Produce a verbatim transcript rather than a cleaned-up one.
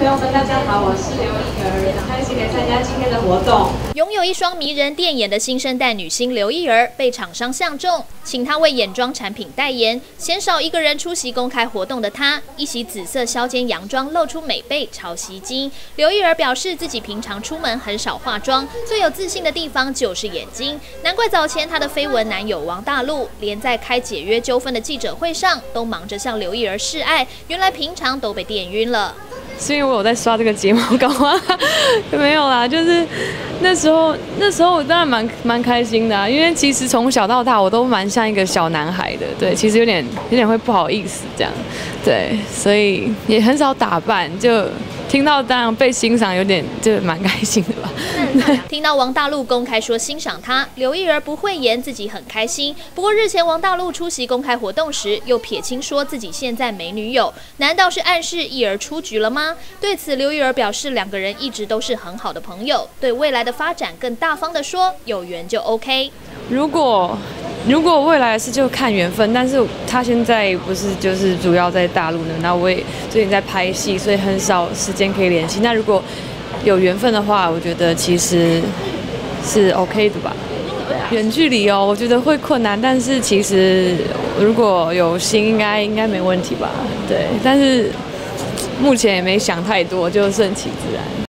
朋友们，大家好，我是刘颖儿，很开心来参加今天的活动。 拥有一双迷人电眼的新生代女星刘艺儿被厂商相中，请她为眼妆产品代言。鲜少一个人出席公开活动的她，一袭紫色削肩洋装露出美背，超吸睛。刘艺儿表示自己平常出门很少化妆，最有自信的地方就是眼睛，难怪早前她的绯闻男友王大陆连在开解约纠纷的记者会上都忙着向刘艺儿示爱，原来平常都被电晕了。 是因为我有在刷这个睫毛膏吗？没有啦，就是那时候，那时候我当然蛮蛮开心的啊，因为其实从小到大我都蛮像一个小男孩的，对，其实有点有点会不好意思这样，对，所以也很少打扮，就听到当然被欣赏，有点就蛮开心的吧。 听到王大陆公开说欣赏她，刘艺儿不讳言自己很开心。不过日前王大陆出席公开活动时，又撇清说自己现在没女友，难道是暗示艺儿出局了吗？对此，刘艺儿表示两个人一直都是很好的朋友，对未来的发展更大方的说，有缘就 OK。 如果如果未来的事就看缘分，但是他现在不是就是主要在大陆呢，那我也最近在拍戏，所以很少时间可以联系。那如果有缘分的话，我觉得其实是 OK 的吧。远距离哦，我觉得会困难，但是其实如果有心，应该应该没问题吧。对，但是目前也没想太多，就顺其自然。